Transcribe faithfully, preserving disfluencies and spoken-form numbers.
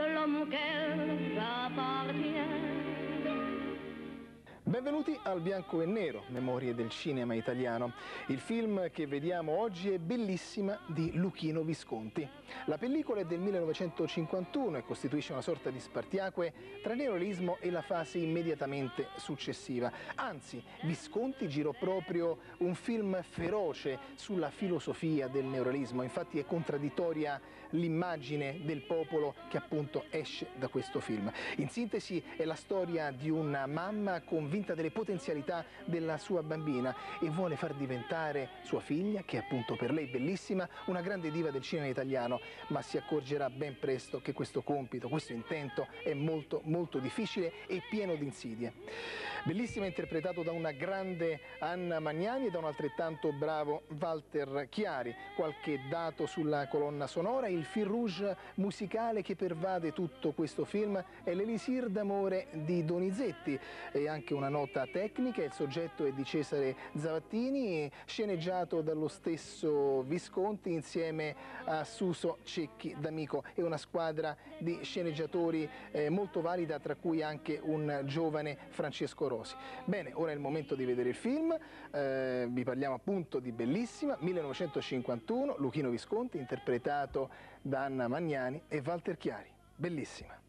l'homme auquel j'appartiens. Benvenuti al Bianco e Nero, Memorie del cinema italiano. Il film che vediamo oggi è Bellissima di Luchino Visconti. La pellicola è del millenovecentocinquantuno e costituisce una sorta di spartiacque tra il neorealismo e la fase immediatamente successiva. Anzi, Visconti girò proprio un film feroce sulla filosofia del neorealismo. Infatti è contraddittoria l'immagine del popolo che appunto esce da questo film. In sintesi è la storia di una mamma convinta delle potenzialità della sua bambina e vuole far diventare sua figlia, che è appunto per lei bellissima, una grande diva del cinema italiano, ma si accorgerà ben presto che questo compito, questo intento è molto molto difficile e pieno di insidie. Bellissima, interpretato da una grande Anna Magnani e da un altrettanto bravo Walter Chiari. Qualche dato sulla colonna sonora: il fil rouge musicale che pervade tutto questo film è l'Elisir d'amore di Donizetti, e anche una nota tecnica: il soggetto è di Cesare Zavattini, sceneggiato dallo stesso Visconti insieme a Suso Cecchi D'Amico, e una squadra di sceneggiatori eh, molto valida, tra cui anche un giovane Francesco Rosi. Bene, ora è il momento di vedere il film. Eh, vi parliamo appunto di Bellissima, millenovecentocinquantuno, Luchino Visconti, interpretato da Anna Magnani e Walter Chiari. Bellissima.